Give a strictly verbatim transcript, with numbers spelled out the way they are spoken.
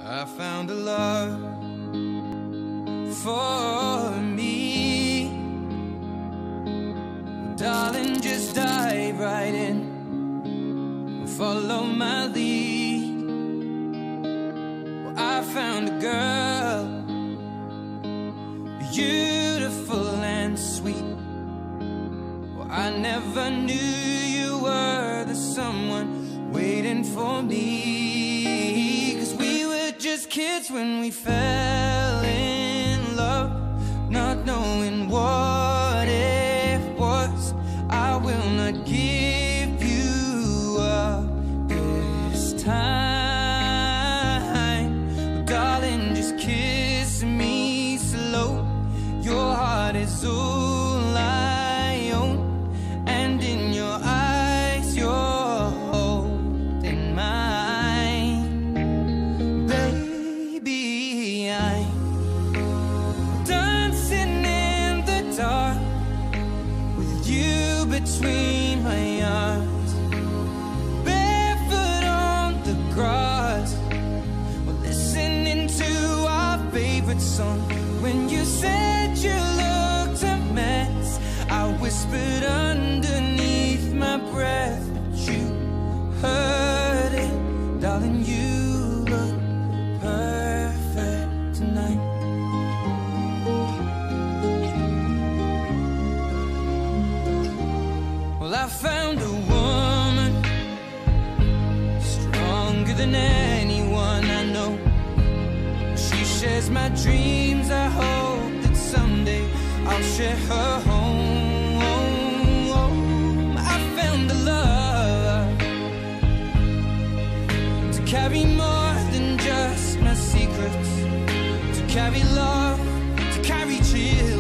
I found a love for me. Well, darling, just dive right in, follow my lead. Well, I found a girl, beautiful and sweet. Well, I never knew you were the someone waiting for me. Just kids when we fell in love, not knowing what it was. I will not give you up this time. But darling, just kiss me slow. Your heart is all I own, and in your eyes you're holding mine. Between my arms, barefoot on the grass, we're listening to our favorite song. When you said you looked a mess, I whispered underneath my breath, but you heard it. Darling, you look perfect tonight. I found a woman stronger than anyone I know. She shares my dreams. I hope that someday I'll share her home. I found a love to carry more than just my secrets, to carry love, to carry cheers.